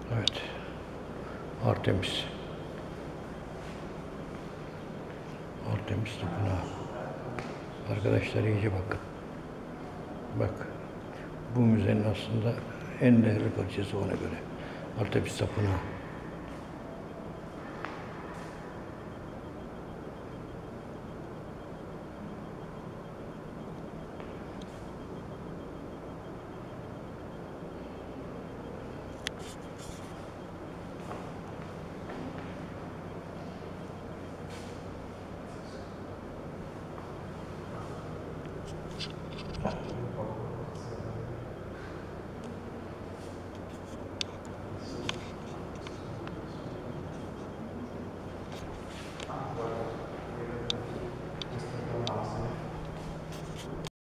Evet. Artemis. Artemis Tapınağı. Arkadaşlar iyice bakın. Bak. Bu müzenin aslında en değerli parçası ona göre. Artemis Tapınağı.